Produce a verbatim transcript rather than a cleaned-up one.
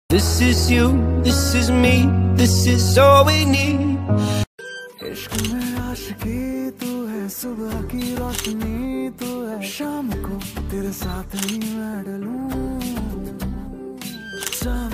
This is you, this is me, this is all we need. इश्क में आशिकी तू है, सुबह की रोशनी तू है, शाम को तेरे साथ ही मैं डलूं। शाम